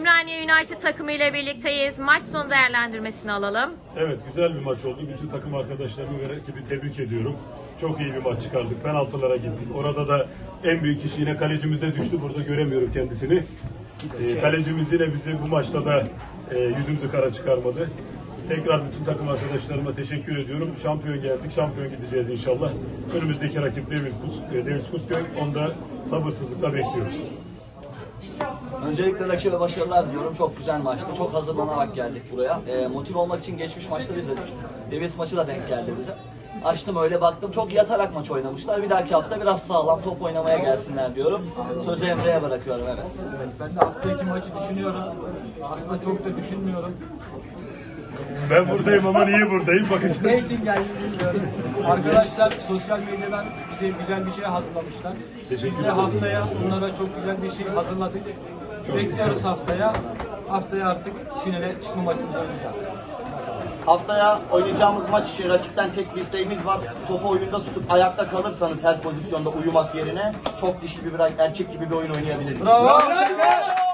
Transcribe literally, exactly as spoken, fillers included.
Ümraniye United takımı ile birlikteyiz. Maç sonu değerlendirmesini alalım. Evet, güzel bir maç oldu. Bütün takım arkadaşlarımı ve rakibi tebrik ediyorum. Çok iyi bir maç çıkardık. Penaltılara gittik. Orada da en büyük iş yine kalecimize düştü. Burada göremiyorum kendisini. E, kalecimiz yine bizi bu maçta da e, yüzümüzü kara çıkarmadı. Tekrar bütün takım arkadaşlarıma teşekkür ediyorum. Şampiyon geldik, şampiyon gideceğiz inşallah. Önümüzdeki rakip Demirkuz Kuzköy. Onu da sabırsızlıkla bekliyoruz. Öncelikle rakibe başarılar diliyorum. Çok güzel maçtı. Çok hazırlanarak geldik buraya. E, motive olmak için geçmiş maçları izledik. Davis maçı da denk geldi bize. Açtım öyle baktım. Çok yatarak maç oynamışlar. Bir dahaki hafta biraz sağlam top oynamaya gelsinler diyorum. Sözü Emre'ye bırakıyorum. Evet. Evet, ben de haftaki maçı düşünüyorum. Aslında çok da düşünmüyorum. Ben buradayım ama niye buradayım bakacağız. Ne için geldiğimi bilmiyorum. Arkadaşlar sosyal medyadan bize güzel bir şey hazırlamışlar. Teşekkür Biz de ederim. haftaya onlara çok güzel bir şey hazırladık. Bekliyoruz haftaya. Haftaya artık finale çıkma maçımızı oynayacağız. Haftaya oynayacağımız maç için rakipten tek bir isteğimiz var. Topu oyunda tutup ayakta kalırsanız her pozisyonda uyumak yerine çok dişi bir erkek gibi bir oyun oynayabiliriz. Bravo!